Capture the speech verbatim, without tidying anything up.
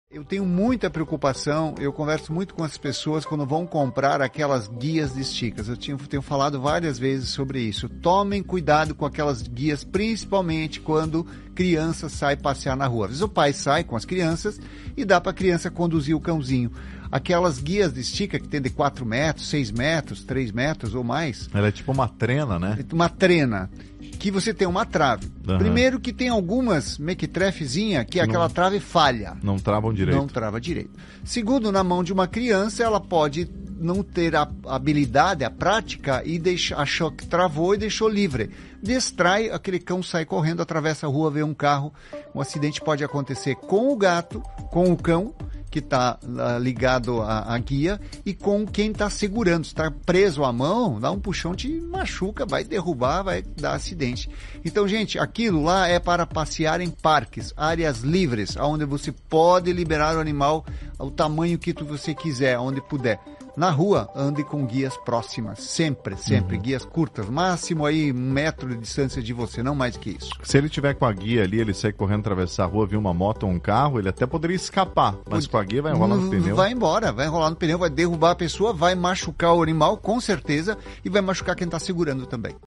Eu tenho muita preocupação, eu converso muito com as pessoas quando vão comprar aquelas guias de esticas. Eu tinha, tenho falado várias vezes sobre isso. Tomem cuidado com aquelas guias, principalmente quando criança sai passear na rua. Às vezes o pai sai com as crianças e dá para a criança conduzir o cãozinho. Aquelas guias de estica que tem de quatro metros, seis metros, três metros ou mais. Ela é tipo uma trena, né? Uma trena. Que você tem uma trave. Uhum. Primeiro que tem algumas mequetrefezinha que, que aquela não, trave falha. Não travam direito. Não trava direito. Segundo, na mão de uma criança, ela pode não ter a habilidade, a prática, e deixa, achou que travou e deixou livre. Distrai, aquele cão sai correndo, atravessa a rua, vê um carro. Um acidente pode acontecer com o gato, com o cão, que está uh, ligado à, à guia, e com quem está segurando. Se está preso à mão, dá um puxão, te machuca, vai derrubar, vai dar acidente. Então, gente, aquilo lá é para passear em parques, áreas livres, onde você pode liberar o animal ao tamanho que você quiser, onde puder. Na rua, ande com guias próximas, sempre, sempre, uhum. Guias curtas, máximo aí um metro de distância de você, não mais que isso. Se ele tiver com a guia ali, ele sai correndo, atravessar a rua, viu uma moto ou um carro, ele até poderia escapar, mas Pode... com a guia vai enrolar no pneu. Vai embora, vai enrolar no pneu, vai derrubar a pessoa, vai machucar o animal, com certeza, e vai machucar quem está segurando também.